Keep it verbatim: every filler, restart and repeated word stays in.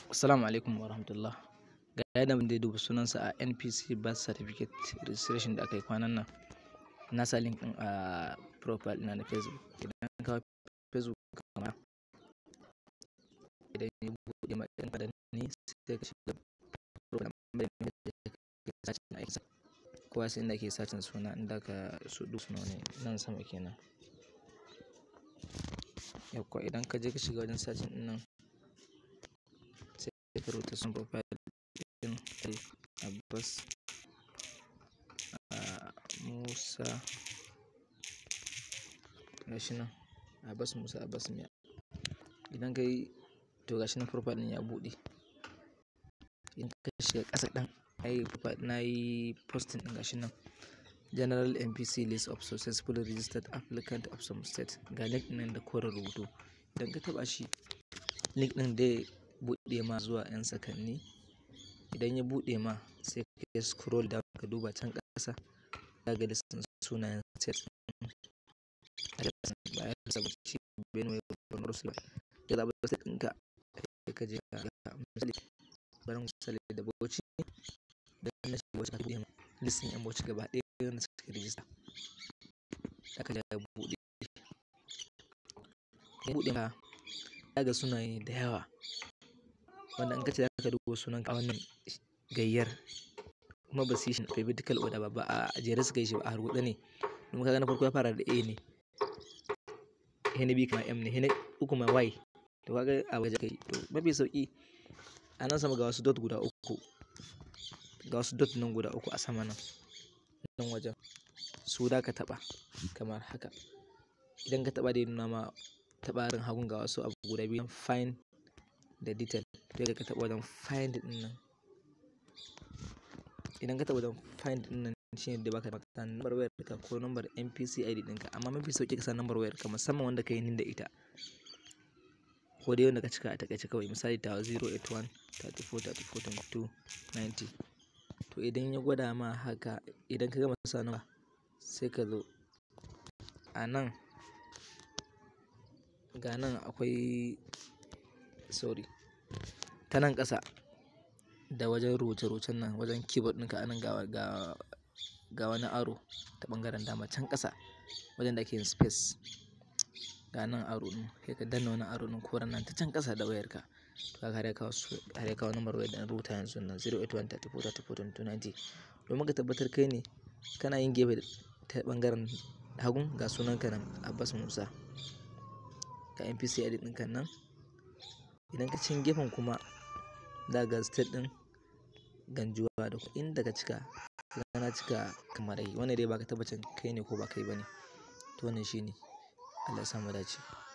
Assalamu alaikum wa rahmatullah. Ga yadda mun dai duba sunansa a N P C Birth Certificate Registration da aka yi kwanan nan. Na sa link ɗin a profile ɗina na Facebook. Idan ka kawo Facebook kama idan ya buɗe ma ɗan kadan ne sai ka shiga profile ɗin da ke sacin aikinsa. Kowa sai inda ke sacin suna inda ka su duk suna ne nan sama kenan. Yauwa idan ka je ka shiga wajen sacin ɗin nan sai ka rubuta sunan profile ɗin Abbas Musa gashi nan Abbas Musa Abbas Miya. Idan ka yi to gashi nan profile ɗin ya buɗe. Idan ka shiga ƙasa ɗan ai profile na yi posting ɗin gashi nan General N P C List of Successfully Registered Applicant of some state. Ga link ɗin nan da koren rubutu. Idan ka taɓa shi link ɗin dai buɗe ma zuwa ƴan sakanni. Idan ya buɗe ma sai ka scroll down ka duba can ƙasa za ka ga listin sunayen state ɗin. Bayan saboda shi Benue Borno State ya zaɓi state ɗinka sai ka je ka misali bari misali da Bauchi da na shi Bauchi ka buɗe ma listin ƴan Bauchi gaba ɗaya wanda suka register. Haka da ya buɗe. Ya buɗe ma za ga sunaye da yawa wanda in ka ce za ka duba sunanka a wannan gayyar kuma ba su yi shi alphabetical order ba ba a jere suka yi shi ba a harbuɗe ne. Domin ka ga na farko ya fara da A ne, he na biyu kuma M ne, he na uku ma Y. To ka ga a waje kai to mafi sauƙi a nan sama ga wasu dot guda uku, ga wasu dot nan guda uku a sama nan nan wajen su da ka taɓa kamar haka. Idan ka taɓa dai nuna ma taɓarin hagun ga wasu abu guda biyu find da detail. To idan ka taɓa wajen find ɗin nan idan ka taɓa wajen find ɗin nan shine da baka maka number wayar ka ko number N P C I D ɗinka amma mafi sauƙi ka sa number wayar ka musamman wanda ka yi nin da ita ko dai wanda ka cika a takaice kawai misali tawa zero eight one three four three four two two ninety. To idan ya gwada ma haka idan ka gama sa number sai ka zo a nan ga nan akwai sorry ta nan ƙasa da wajen rubuce-rubucen nan wajen keyboard ɗinka a nan ga ga ga wani arrow ta ɓangaren dama can ƙasa wajen da ake yin space ga nan arrow ɗin sai ka danna wani arrow ɗin koren nan ta can ƙasa da wayarka. To kaga har ya kawo su har ya kawo number wayar da an rubuta yanzu nan zero eight one three four three four two ninety. Domin ka tabbatar kai ne kana yin gefe ta ɓangaren hagun ga sunanka nan Abbas Musa ga N P C I D ɗinka nan. Idan ka cin gefen kuma za ga state ɗin Ganjuwa da inda ka cika kana cika kamar yi wannan dai ba ka tabbacin kai ne ko ba kai ba ne. To wannan shi ne Allah ya sa mu dace.